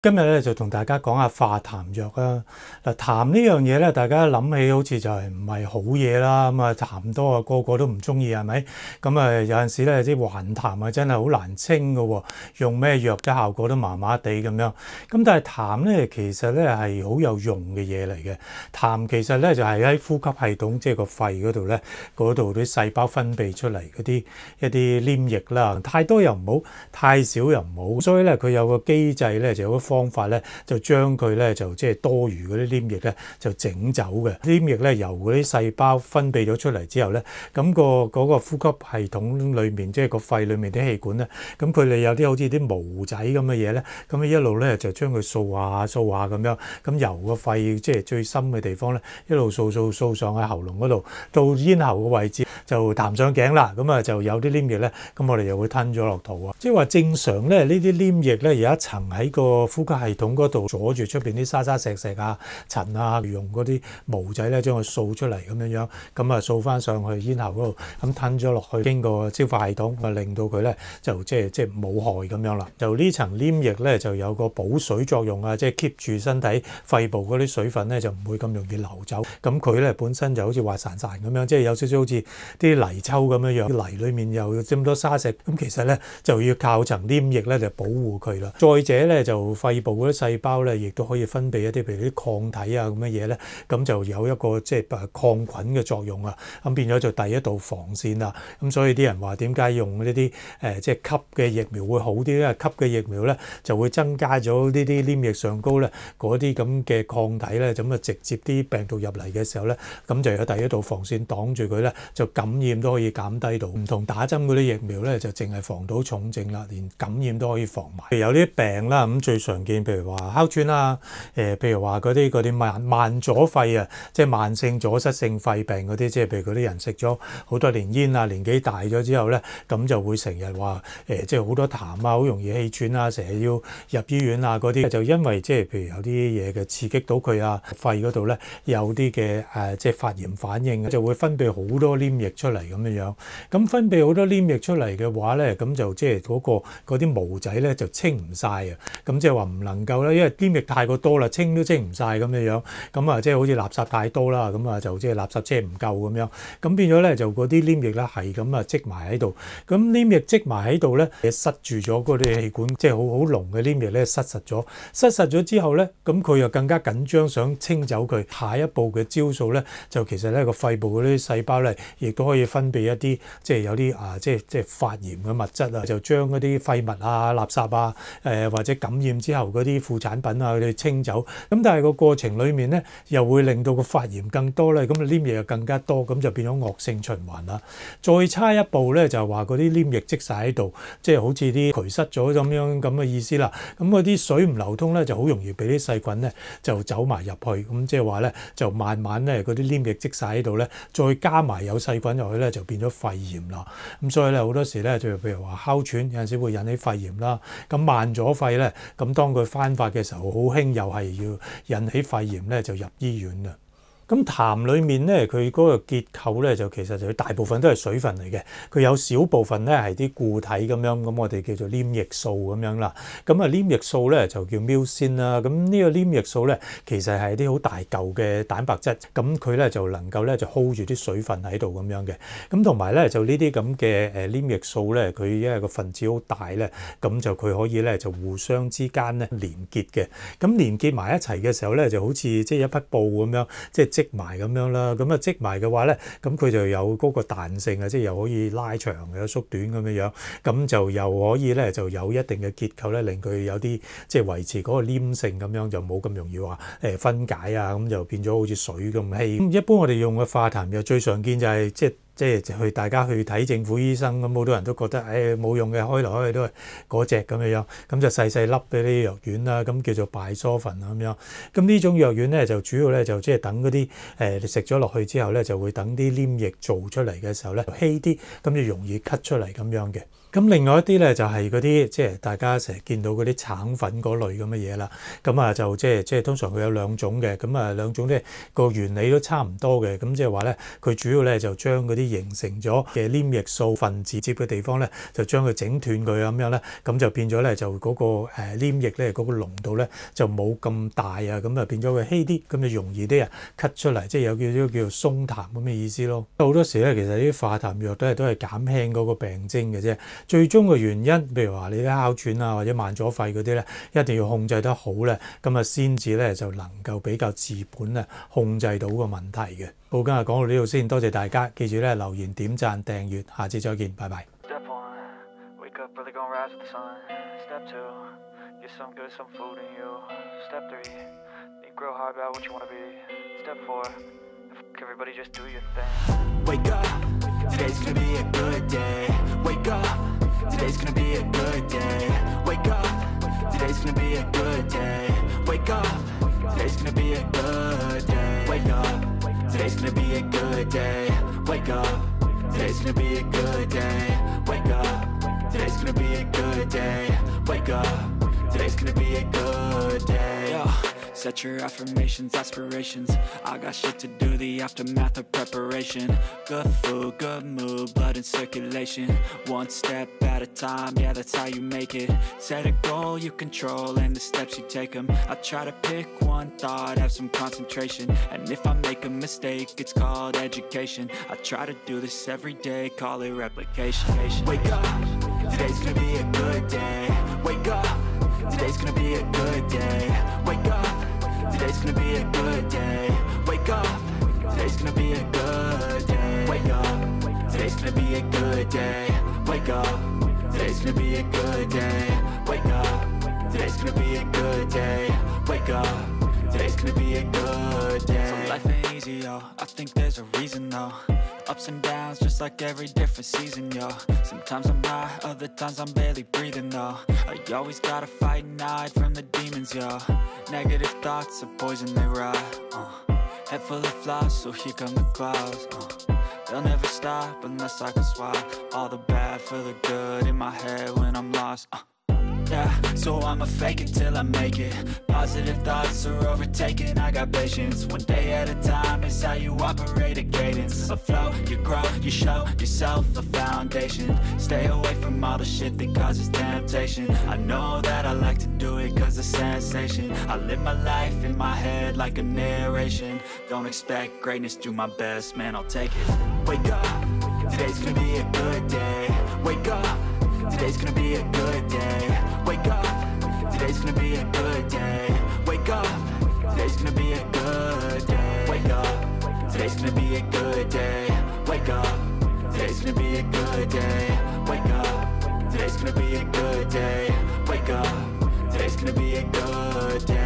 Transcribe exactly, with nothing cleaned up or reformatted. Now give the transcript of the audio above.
今日咧就同大家講下化痰藥啦。嗱，痰呢樣嘢咧，大家諗起好似就係唔係好嘢啦。咁啊，痰多啊，個個都唔中意係咪？咁啊，有陣時咧啲還痰啊，真係好難清㗎喎。用咩藥嘅效果都麻麻地咁樣。咁但係痰咧，其實咧係好有用嘅嘢嚟嘅。痰其實咧就係喺呼吸系統，即係個肺嗰度咧，嗰度啲細胞分泌出嚟嗰啲一啲黏液啦。太多又唔好，太少又唔好。所以咧，佢有個機制咧，就有個方法咧，就將佢咧就即係多餘嗰啲黏液咧就整走嘅。黏液咧由嗰啲細胞分泌咗出嚟之後咧，咁個嗰個呼吸系統裏面，即係個肺裏面啲氣管咧，咁佢哋有啲好似啲毛仔咁嘅嘢咧，咁一路咧就將佢掃下掃下咁樣，咁由個肺即係最深嘅地方咧，一路掃掃掃上喺喉嚨嗰度，到咽喉嘅位置就痰上頸啦。咁啊就有啲黏液咧，咁我哋又會吞咗落肚啊。即係話正常咧，呢啲黏液咧有一層喺個呼吸系統嗰度阻住出邊啲沙沙石石啊、塵啊，用嗰啲毛仔咧將佢掃出嚟咁樣樣，咁啊掃翻上去咽喉嗰度，咁吞咗落去，經過消化系統，啊令到佢咧就即係即係冇害咁樣啦。就呢層黏液咧就有個補水作用啊，即係 keep 住身體肺部嗰啲水分咧就唔會咁容易流走。咁佢咧本身就好似滑潺潺咁樣，即係有少少好似啲泥鰍咁樣樣，泥裡面又有咁多沙石，咁其實咧就要靠層黏液咧就保護佢啦。再者咧就肺部嗰啲細胞咧，亦都可以分泌一啲譬如啲抗體啊咁嘅嘢咧，咁就有一個即係抗菌嘅作用啊，咁變咗就第一道防線啦。咁所以啲人話點解用呢啲誒即係吸嘅疫苗會好啲咧？吸嘅疫苗咧就會增加咗呢啲黏液上高咧嗰啲咁嘅抗體咧，咁啊直接啲病毒入嚟嘅時候咧，咁就有第一道防線擋住佢咧，就感染都可以減低到。唔同打針嗰啲疫苗咧，就淨係防到重症啦，連感染都可以防埋。有啲病啦，咁最常見譬如話哮喘啊，誒譬如話嗰啲嗰啲慢慢阻肺啊，即係慢性阻塞性肺病嗰啲，即係譬如嗰啲人食咗好多年煙啊，年紀大咗之後咧，咁就會成日話誒，即係好多痰啊，好容易氣喘啊，成日要入醫院啊嗰啲，就因為即係譬如有啲嘢嘅刺激到佢啊，肺嗰度咧有啲嘅誒，即係發炎反應，就會分泌好多黏液出嚟咁樣樣。咁分泌好多黏液出嚟嘅話咧，咁就即係嗰個嗰啲毛仔咧就清唔晒啊。咁即係話唔能夠咧，因為黏液太過多啦，清都清唔晒咁樣樣。咁啊，即係好似垃圾太多啦，咁啊就即係垃圾車唔夠咁樣。咁變咗咧就嗰啲黏液咧係咁啊積埋喺度。咁黏液積埋喺度咧，塞住咗嗰啲氣管，即係好好濃嘅黏液咧塞實咗。塞實咗之後咧，咁佢又更加緊張，想清走佢。下一步嘅招數咧，就其實咧個肺部嗰啲細胞咧，亦都可以分泌一啲即係有啲啊，即係即係發炎嘅物質啊，就將嗰啲廢物啊、垃圾啊，誒、呃、或者感染之後嗰啲副產品啊，佢哋清走。咁但係個過程裡面咧，又會令到個發炎更多咧，咁黏液又更加多，咁就變咗惡性循環啦。再差一步咧，就係話嗰啲黏液積晒喺度，即係好似啲渠塞咗咁樣咁嘅意思啦。咁嗰啲水唔流通咧，就好容易俾啲細菌咧就走埋入去。咁即係話咧，就慢慢咧嗰啲黏液積晒喺度咧，再加埋有細菌入去咧，就變咗肺炎啦。咁所以咧好多時咧，就譬如話哮喘有陣時會引起肺炎啦。咁慢阻肺咧，咁當佢翻發嘅時候，好輕又係要引起肺炎咧，就入醫院啦。咁痰裡面咧，佢嗰個結構咧就其實就大部分都係水分嚟嘅，佢有少部分咧係啲固體咁樣，咁我哋叫做黏液素咁樣啦。咁啊黏液素咧就叫 mucin 啦。咁呢個黏液素咧其實係啲好大嚿嘅蛋白質，咁佢咧就能夠咧就 hold 住啲水分喺度咁樣嘅。咁同埋咧就呢啲咁嘅誒黏液素咧，佢因為個分子好大咧，咁就佢可以咧就互相之間咧連結嘅。咁連結埋一齊嘅時候咧，就好似即係一匹布咁樣，即係積埋咁樣啦，咁啊積埋嘅話咧，咁佢就有嗰個彈性啊，即係又可以拉長又縮短咁樣樣，咁就又可以咧就有一定嘅結構咧，令佢有啲即係維持嗰個黏性咁樣，就冇咁容易話誒分解啊，咁就變咗好似水咁稀。咁一般我哋用嘅化痰藥最常見就係即係。即係去大家去睇政府醫生，咁好多人都覺得誒冇用嘅，開來開去都係嗰隻咁樣樣，咁就細細粒嘅啲藥丸啦，咁叫做拜疏芬咁樣。咁呢種藥丸咧就主要咧就即係等嗰啲誒你食咗落去之後咧，就會等啲黏液做出嚟嘅時候咧稀啲，咁就容易咳出嚟咁樣嘅。咁另外一啲咧就係嗰啲即係大家成日見到嗰啲橙粉嗰類咁嘅嘢啦，咁啊就即係即係通常佢有兩種嘅，咁啊兩種咧個原理都差唔多嘅，咁即係話咧佢主要咧就將嗰啲啲形成咗嘅黏液素分子接嘅地方咧，就將佢整斷佢咁樣咧，咁就變咗咧就嗰個誒黏液咧嗰個濃度咧就冇咁大啊，咁啊變咗佢稀啲，咁就容易啲啊咳出嚟，即係有叫做叫做鬆痰咁嘅意思咯。好多時咧，其實呢啲化痰藥都係都係減輕嗰個病徵嘅啫。最終嘅原因，譬如話你啲哮喘啊或者慢阻肺嗰啲咧，一定要控制得好咧，咁啊先至咧就能夠比較治本啊控制到個問題嘅。好，今日講到呢度先，多謝大家，記住咧留言、點讚、訂閱，下次再見，拜拜。 Everybody just do your thing. Wake up, today's gonna be a good day. Wake up, today's gonna be a good day. Wake up, today's gonna be a good day. Wake up, today's gonna be a good day. Wake up, today's gonna be a good day. Wake up, today's gonna be a good day. Wake up, today's gonna be a good day. Wake up, today's gonna be a good day. Yo. Set your affirmations, aspirations. I got shit to do, the aftermath of preparation. Good food, good mood, blood in circulation. One step at a time, yeah, that's how you make it. Set a goal you control and the steps you take them. I try to pick one thought, have some concentration. And if I make a mistake, it's called education. I try to do this every day, call it replication. Wake up, today's gonna be a good day. Wake up, today's gonna be a good day. Wake up, today's gonna be a good day. Wake up, today's gonna be a good day. Wake up, today's gonna be a good day. Wake up, today's gonna be a good day. Wake up, today's gonna be a good day. Wake up, today's gonna be a good day. So life ain't easy, yo, I think there's a reason though. Ups and downs, just like every different season, yo. Sometimes I'm high, other times I'm barely breathing, though. I always gotta fight and hide from the demons, yo. Negative thoughts are poison, they rot, uh. Head full of flies, so here come the clouds, uh. They'll never stop unless I can swap all the bad for the good in my head when I'm lost, uh. Yeah, so I'ma fake it till I make it. Positive thoughts are overtaken, I got patience. One day at a time is how you operate a cadence. A flow, you grow, you show yourself a foundation. Stay away from all the shit that causes temptation. I know that I like to do it cause it's sensation. I live my life in my head like a narration. Don't expect greatness, do my best, man, I'll take it. Wake up, today's gonna be a good day. Wake up, today's gonna be a good day. Wake up, today's gonna be a good day. Wake up, today's gonna be a good day. Wake up, today's gonna be a good day. Wake up, today's gonna be a good day. Wake up, today's gonna be a good day. Wake up, today's gonna be a good day.